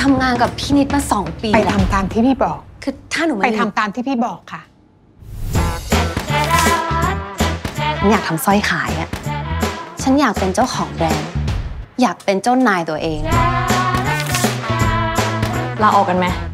ทำงานกับพี่นิดมา2 ปีไปทำตามที่พี่บอกคือถ้าหนูไปทำตามที่พี่บอกค่ะอยากทำสร้อยขายอะฉันอยากเป็นเจ้าของแบรนด์อยากเป็นเจ้านายตัวเองลาออกกันไหม